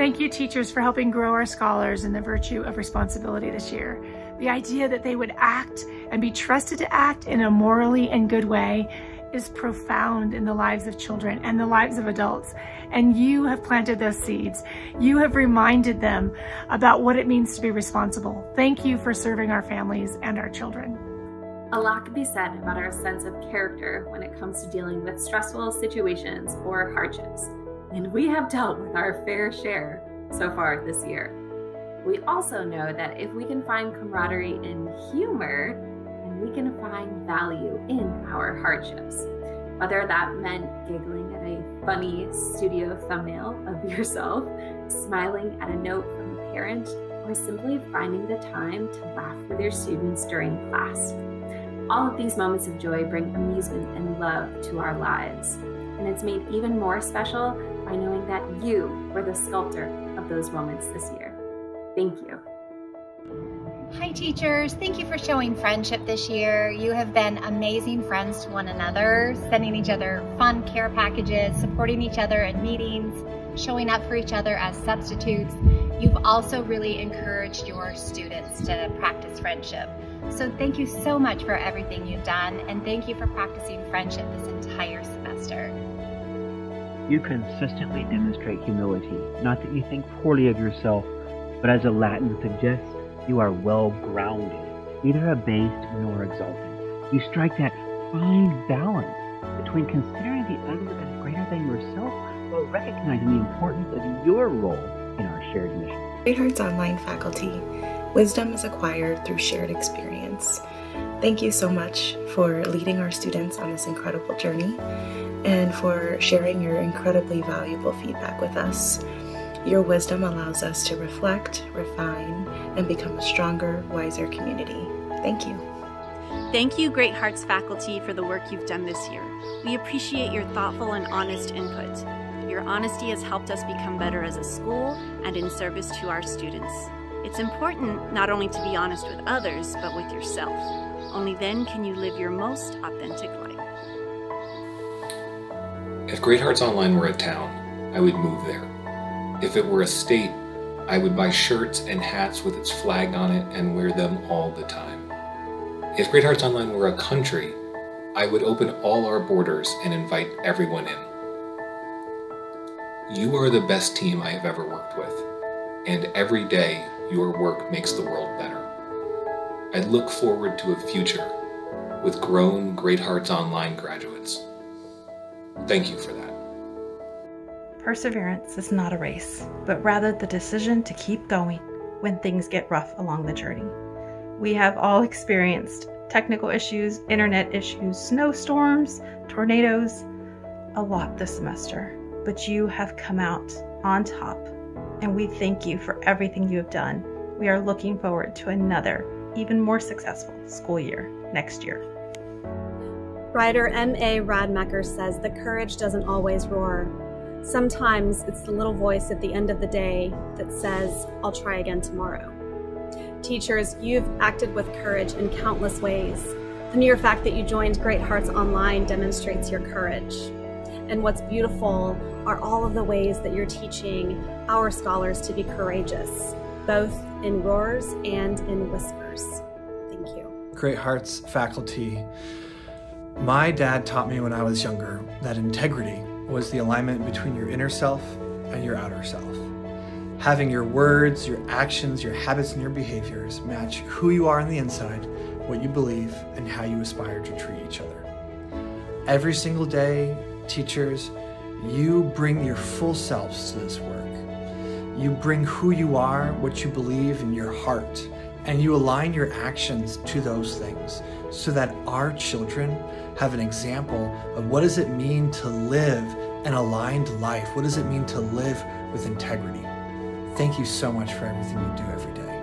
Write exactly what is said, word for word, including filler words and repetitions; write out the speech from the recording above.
Thank you, teachers, for helping grow our scholars in the virtue of responsibility this year. The idea that they would act and be trusted to act in a morally and good way is profound in the lives of children and the lives of adults. And you have planted those seeds. You have reminded them about what it means to be responsible. Thank you for serving our families and our children. A lot could be said about our sense of character when it comes to dealing with stressful situations or hardships. And we have dealt with our fair share so far this year. We also know that if we can find camaraderie in humor, then we can find value in our hardships. Whether that meant giggling at a funny studio thumbnail of yourself, smiling at a note from a parent, or simply finding the time to laugh with your students during class. All of these moments of joy bring amusement and love to our lives. And it's made even more special by knowing that you were the sculptor of those moments this year. Thank you. Hi teachers, thank you for showing friendship this year. You have been amazing friends to one another, sending each other fun care packages, supporting each other in meetings, showing up for each other as substitutes. You've also really encouraged your students to practice friendship. So thank you so much for everything you've done, and thank you for practicing friendship this entire semester. You consistently demonstrate humility, not that you think poorly of yourself, but as a Latin suggests, you are well grounded, neither abased nor exalted. You strike that fine balance between considering the other as greater than yourself while recognizing the importance of your role in our shared mission. Great Hearts Online faculty, wisdom is acquired through shared experience. Thank you so much for leading our students on this incredible journey and for sharing your incredibly valuable feedback with us. Your wisdom allows us to reflect, refine, and become a stronger, wiser community. Thank you. Thank you, Great Hearts faculty, for the work you've done this year. We appreciate your thoughtful and honest input. Your honesty has helped us become better as a school and in service to our students. It's important not only to be honest with others, but with yourself. Only then can you live your most authentic life. If Great Hearts Online were a town, I would move there. If it were a state, I would buy shirts and hats with its flag on it and wear them all the time. If Great Hearts Online were a country, I would open all our borders and invite everyone in. You are the best team I have ever worked with, and every day your work makes the world better. I look forward to a future with grown Great Hearts Online graduates. Thank you for that. Perseverance is not a race, but rather the decision to keep going when things get rough along the journey. We have all experienced technical issues, internet issues, snowstorms, tornadoes, a lot this semester, but you have come out on top, and we thank you for everything you have done. We are looking forward to another, even more successful school year next year. Writer M A Radmacher says that courage doesn't always roar. Sometimes it's the little voice at the end of the day that says, I'll try again tomorrow. Teachers, you've acted with courage in countless ways. The mere fact that you joined Great Hearts Online demonstrates your courage. And what's beautiful are all of the ways that you're teaching our scholars to be courageous, both in roars and in whispers. Thank you. Great Hearts faculty, my dad taught me when I was younger that integrity was the alignment between your inner self and your outer self. Having your words, your actions, your habits, and your behaviors match who you are on the inside, what you believe, and how you aspire to treat each other. Every single day, teachers, you bring your full selves to this work. You bring who you are, what you believe in your heart, and you align your actions to those things so that our children have an example of what does it mean to live an aligned life? What does it mean to live with integrity? Thank you so much for everything you do every day.